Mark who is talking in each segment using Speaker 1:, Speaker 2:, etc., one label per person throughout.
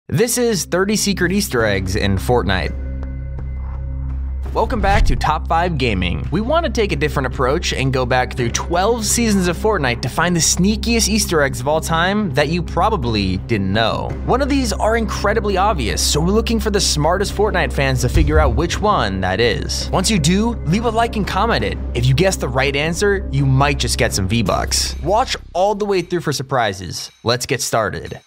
Speaker 1: This is 30 secret Easter eggs in Fortnite. Welcome back to Top 5 Gaming. We want to take a different approach and go back through 12 seasons of Fortnite to find the sneakiest Easter eggs of all time that you probably didn't know. One of these are incredibly obvious, so we're looking for the smartest Fortnite fans to figure out which one that is. Once you do, leave a like and comment it. If you guess the right answer, you might just get some V-Bucks. Watch all the way through for surprises. Let's get started.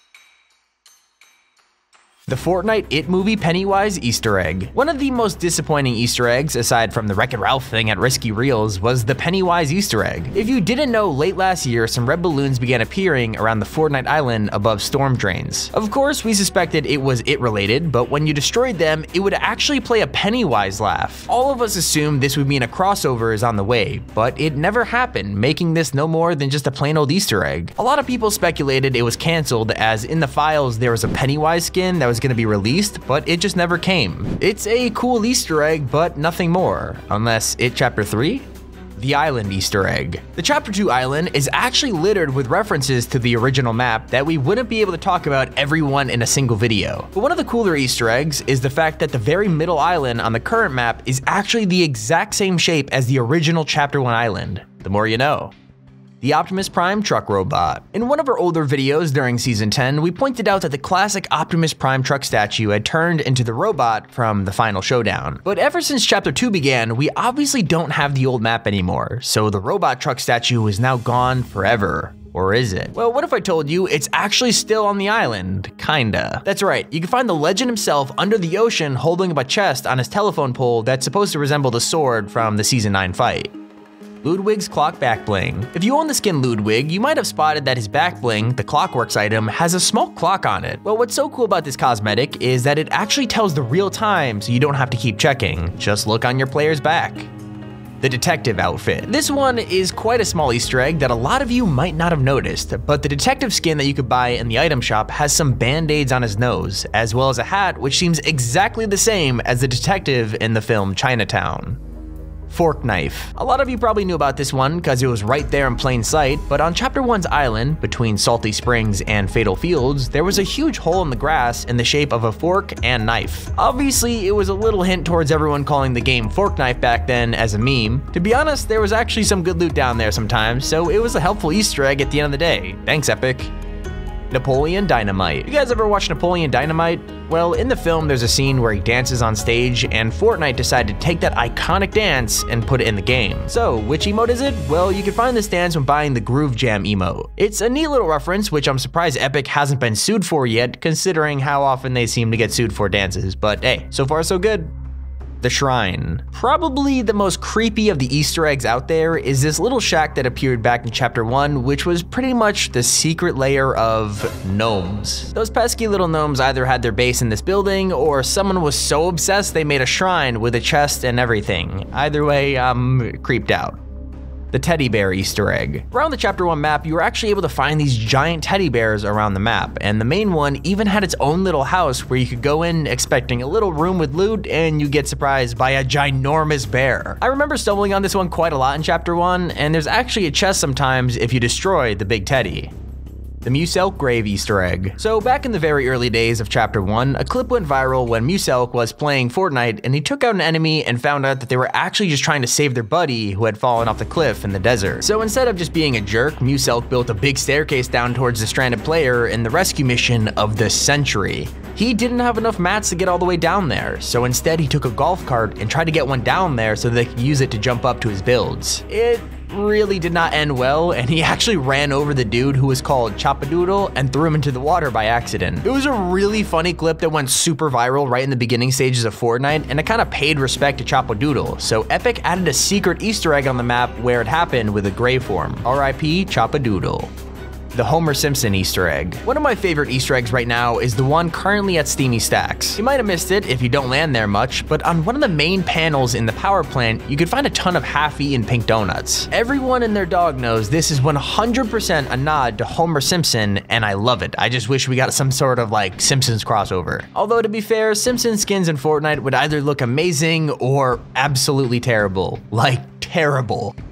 Speaker 1: The Fortnite It movie Pennywise Easter egg. One of the most disappointing Easter eggs, aside from the Wreck-It Ralph thing at Risky Reels, was the Pennywise Easter egg. If you didn't know, late last year, some red balloons began appearing around the Fortnite island above storm drains. Of course, we suspected it was It related, but when you destroyed them, it would actually play a Pennywise laugh. All of us assumed this would mean a crossover is on the way, but it never happened, making this no more than just a plain old Easter egg. A lot of people speculated it was canceled, as in the files there was a Pennywise skin that was going to be released, but it just never came. It's a cool Easter egg, but nothing more. Unless It Chapter 3? The Island Easter egg. The Chapter 2 island is actually littered with references to the original map that we wouldn't be able to talk about every one in a single video. But one of the cooler Easter eggs is the fact that the very middle island on the current map is actually the exact same shape as the original Chapter 1 island. The more you know. The Optimus Prime truck robot. In one of our older videos during Season 10, we pointed out that the classic Optimus Prime truck statue had turned into the robot from the final showdown. But ever since Chapter 2 began, we obviously don't have the old map anymore, so the robot truck statue is now gone forever. Or is it? Well, what if I told you it's actually still on the island? Kinda. That's right, you can find the legend himself under the ocean holding up a chest on his telephone pole that's supposed to resemble the sword from the Season 9 fight. Ludwig's clock back bling. If you own the skin Ludwig, you might have spotted that his back bling, the Clockworks item, has a small clock on it. Well, what's so cool about this cosmetic is that it actually tells the real time, so you don't have to keep checking. Just look on your player's back. The detective outfit. This one is quite a small Easter egg that a lot of you might not have noticed, but the detective skin that you could buy in the item shop has some band-aids on his nose, as well as a hat which seems exactly the same as the detective in the film Chinatown. Fork knife. A lot of you probably knew about this one because it was right there in plain sight, but on Chapter 1's island, between Salty Springs and Fatal Fields, there was a huge hole in the grass in the shape of a fork and knife. Obviously, it was a little hint towards everyone calling the game Fork Knife back then as a meme. To be honest, there was actually some good loot down there sometimes, so it was a helpful Easter egg at the end of the day. Thanks, Epic. Napoleon Dynamite. You guys ever watch Napoleon Dynamite? Well, in the film, there's a scene where he dances on stage, and Fortnite decided to take that iconic dance and put it in the game. So, which emote is it? Well, you can find this dance when buying the Groove Jam emote. It's a neat little reference, which I'm surprised Epic hasn't been sued for yet, considering how often they seem to get sued for dances, but hey, so far so good. The Shrine. Probably the most creepy of the Easter eggs out there is this little shack that appeared back in Chapter 1, which was pretty much the secret lair of gnomes. Those pesky little gnomes either had their base in this building, or someone was so obsessed they made a shrine with a chest and everything. Either way, I'm creeped out. The teddy bear Easter egg. Around the Chapter 1 map, you were actually able to find these giant teddy bears around the map, and the main one even had its own little house where you could go in expecting a little room with loot, and you get surprised by a ginormous bear. I remember stumbling on this one quite a lot in Chapter 1, and there's actually a chest sometimes if you destroy the big teddy. The Muselk Grave Easter egg. So back in the very early days of Chapter 1, a clip went viral when Muselk was playing Fortnite and he took out an enemy and found out that they were actually just trying to save their buddy who had fallen off the cliff in the desert. So instead of just being a jerk, Muselk built a big staircase down towards the stranded player in the rescue mission of the century. He didn't have enough mats to get all the way down there, so instead he took a golf cart and tried to get one down there so they could use it to jump up to his builds. It really did not end well, and he actually ran over the dude who was called Choppadoodle and threw him into the water by accident. It was a really funny clip that went super viral right in the beginning stages of Fortnite, and it kind of paid respect to Choppadoodle, so Epic added a secret Easter egg on the map where it happened with a grave form. RIP Choppadoodle. The Homer Simpson Easter egg. One of my favorite Easter eggs right now is the one currently at Steamy Stacks. You might have missed it if you don't land there much, but on one of the main panels in the power plant, you could find a ton of half-eaten pink donuts. Everyone and their dog knows this is 100% a nod to Homer Simpson, and I love it. I just wish we got some sort of like Simpsons crossover. Although to be fair, Simpson skins in Fortnite would either look amazing or absolutely terrible. Like, terrible.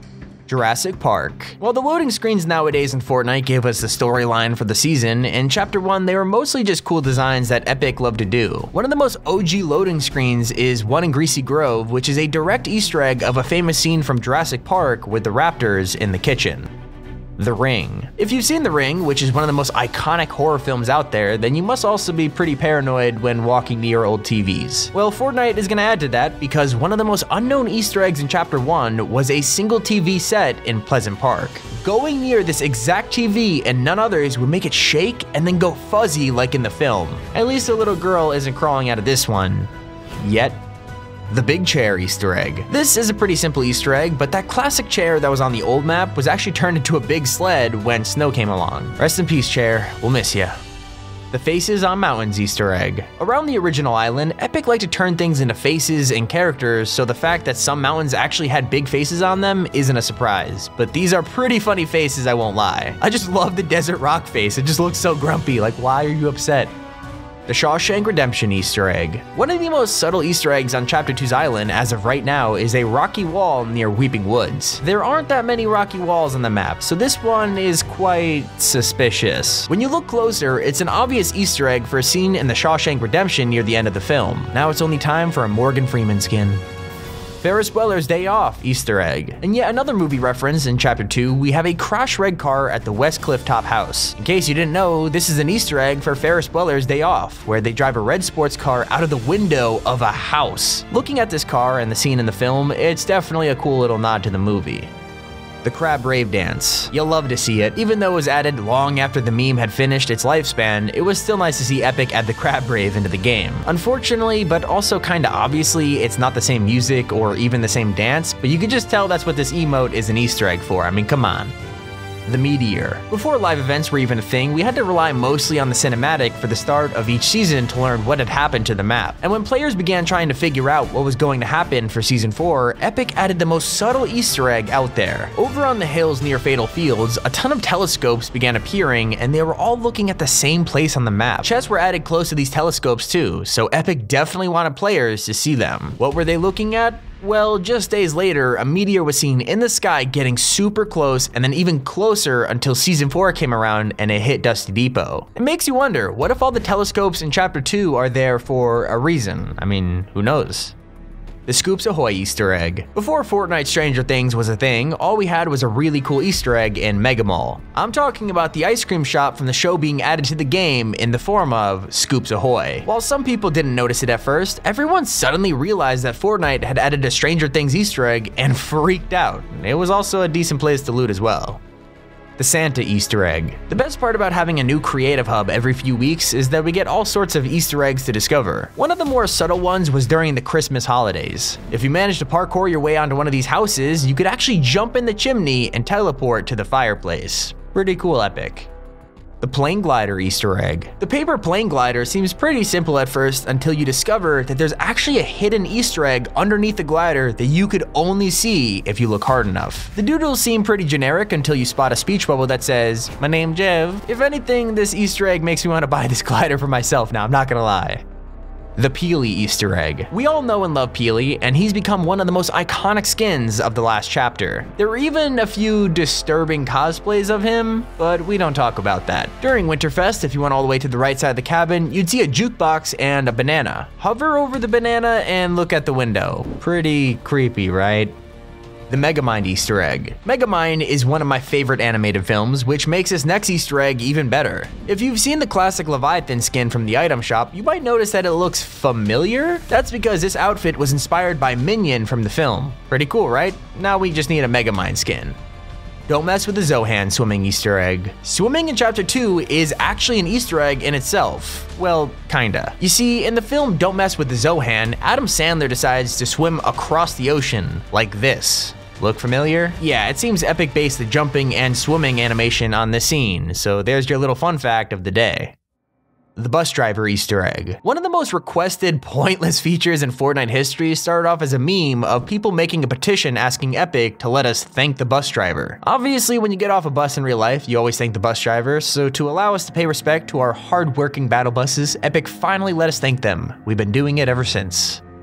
Speaker 1: Jurassic Park. While the loading screens nowadays in Fortnite gave us the storyline for the season, in Chapter 1 they were mostly just cool designs that Epic loved to do. One of the most OG loading screens is one in Greasy Grove, which is a direct Easter egg of a famous scene from Jurassic Park with the raptors in the kitchen. The Ring. If you've seen The Ring, which is one of the most iconic horror films out there, then you must also be pretty paranoid when walking near old TVs. Well, Fortnite is gonna add to that because one of the most unknown Easter eggs in Chapter 1 was a single TV set in Pleasant Park. Going near this exact TV and none others would make it shake and then go fuzzy like in the film. At least a little girl isn't crawling out of this one. Yet. The Big Chair Easter egg. This is a pretty simple Easter egg, but that classic chair that was on the old map was actually turned into a big sled when snow came along. Rest in peace, chair. We'll miss ya. The Faces on Mountains Easter egg. Around the original island, Epic liked to turn things into faces and characters, so the fact that some mountains actually had big faces on them isn't a surprise. But these are pretty funny faces, I won't lie. I just love the Desert Rock face. It just looks so grumpy, like why are you upset? The Shawshank Redemption Easter egg. One of the most subtle Easter eggs on Chapter 2's island as of right now is a rocky wall near Weeping Woods. There aren't that many rocky walls on the map, so this one is quite suspicious. When you look closer, it's an obvious Easter egg for a scene in the Shawshank Redemption near the end of the film. Now it's only time for a Morgan Freeman skin. Ferris Bueller's Day Off Easter egg. And yet another movie reference in Chapter 2, we have a crashed red car at the West Clifftop house. In case you didn't know, this is an Easter egg for Ferris Bueller's Day Off, where they drive a red sports car out of the window of a house. Looking at this car and the scene in the film, it's definitely a cool little nod to the movie. The Crab Rave Dance. You'll love to see it. Even though it was added long after the meme had finished its lifespan, it was still nice to see Epic add the Crab Rave into the game. Unfortunately, but also kinda obviously, it's not the same music or even the same dance, but you could just tell that's what this emote is an Easter egg for. I mean, come on. The Meteor. Before live events were even a thing, we had to rely mostly on the cinematic for the start of each season to learn what had happened to the map. And when players began trying to figure out what was going to happen for Season 4, Epic added the most subtle Easter egg out there. Over on the hills near Fatal Fields, a ton of telescopes began appearing, and they were all looking at the same place on the map. Chests were added close to these telescopes too, so Epic definitely wanted players to see them. What were they looking at? Well, just days later, a meteor was seen in the sky getting super close and then even closer until Season 4 came around and it hit Dusty Depot. It makes you wonder, what if all the telescopes in Chapter 2 are there for a reason? I mean, who knows? The Scoops Ahoy Easter egg. Before Fortnite Stranger Things was a thing, all we had was a really cool Easter egg in Mega Mall. I'm talking about the ice cream shop from the show being added to the game in the form of Scoops Ahoy. While some people didn't notice it at first, everyone suddenly realized that Fortnite had added a Stranger Things Easter egg and freaked out. It was also a decent place to loot as well. The Santa Easter egg. The best part about having a new creative hub every few weeks is that we get all sorts of Easter eggs to discover. One of the more subtle ones was during the Christmas holidays. If you managed to parkour your way onto one of these houses, you could actually jump in the chimney and teleport to the fireplace. Pretty cool, Epic. The Plane Glider Easter egg. The paper plane glider seems pretty simple at first until you discover that there's actually a hidden Easter egg underneath the glider that you could only see if you look hard enough. The doodles seem pretty generic until you spot a speech bubble that says, "My name Jev." If anything, this Easter egg makes me want to buy this glider for myself now, I'm not gonna lie. The Peely Easter egg. We all know and love Peely, and he's become one of the most iconic skins of the last chapter. There were even a few disturbing cosplays of him, but we don't talk about that. During Winterfest, if you went all the way to the right side of the cabin, you'd see a jukebox and a banana. Hover over the banana and look at the window. Pretty creepy, right? The Megamind Easter egg. Megamind is one of my favorite animated films, which makes this next Easter egg even better. If you've seen the classic Leviathan skin from the item shop, you might notice that it looks familiar. That's because this outfit was inspired by Minion from the film. Pretty cool, right? Now we just need a Megamind skin. Don't mess with the Zohan swimming Easter egg. Swimming in Chapter 2 is actually an Easter egg in itself. Well, kinda. You see, in the film Don't Mess with the Zohan, Adam Sandler decides to swim across the ocean, like this. Look familiar? Yeah, it seems Epic based the jumping and swimming animation on this scene, so there's your little fun fact of the day. The Bus Driver Easter egg. One of the most requested pointless features in Fortnite history started off as a meme of people making a petition asking Epic to let us thank the bus driver. Obviously, when you get off a bus in real life, you always thank the bus driver, so to allow us to pay respect to our hard-working battle buses, Epic finally let us thank them. We've been doing it ever since.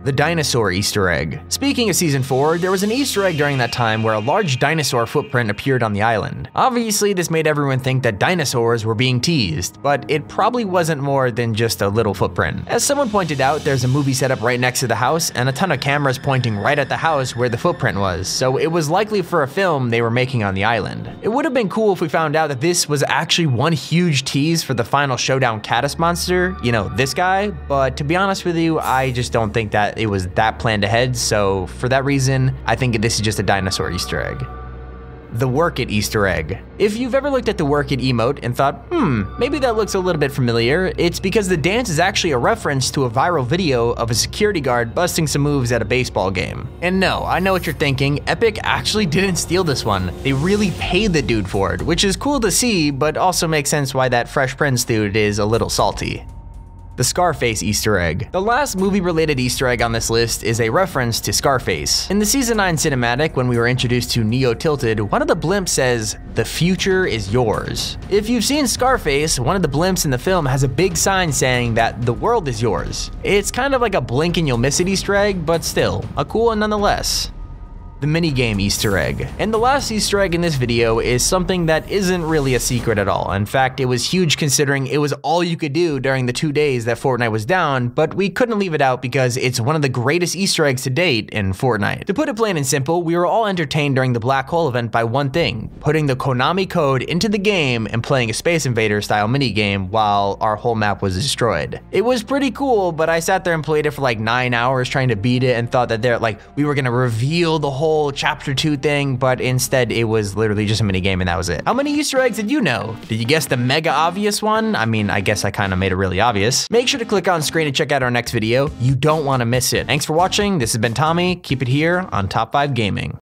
Speaker 1: The dinosaur Easter egg. Speaking of season 4, there was an Easter egg during that time where a large dinosaur footprint appeared on the island. Obviously, this made everyone think that dinosaurs were being teased, but it probably wasn't more than just a little footprint. As someone pointed out, there's a movie set up right next to the house and a ton of cameras pointing right at the house where the footprint was, so it was likely for a film they were making on the island. It would have been cool if we found out that this was actually one huge tease for the final showdown Caddis monster, you know, this guy, but to be honest with you, I just don't think that it was that planned ahead, so for that reason, I think this is just a dinosaur Easter egg. The Work It Easter egg. If you've ever looked at the Work It emote and thought, maybe that looks a little bit familiar, it's because the dance is actually a reference to a viral video of a security guard busting some moves at a baseball game. And no, I know what you're thinking, Epic actually didn't steal this one. They really paid the dude for it, which is cool to see, but also makes sense why that Fresh Prince dude is a little salty. The Scarface Easter egg. The last movie-related Easter egg on this list is a reference to Scarface. In the Season 9 cinematic, when we were introduced to Neo Tilted, one of the blimps says, "The future is yours." If you've seen Scarface, one of the blimps in the film has a big sign saying that the world is yours. It's kind of like a blink and you'll miss it Easter egg, but still, a cool one nonetheless. The minigame Easter egg. And the last Easter egg in this video is something that isn't really a secret at all. In fact, it was huge considering it was all you could do during the 2 days that Fortnite was down, but we couldn't leave it out because it's one of the greatest Easter eggs to date in Fortnite. To put it plain and simple, we were all entertained during the Black Hole event by one thing, putting the Konami code into the game and playing a Space Invader style minigame while our whole map was destroyed. It was pretty cool, but I sat there and played it for like 9 hours trying to beat it and thought that we were gonna reveal the whole chapter 2 thing, but instead it was literally just a mini game and that was it. How many Easter eggs did you know? Did you guess the mega obvious one? I mean, I guess I kind of made it really obvious. Make sure to click on screen to check out our next video. You don't want to miss it. Thanks for watching. This has been Tommy. Keep it here on Top 5 Gaming.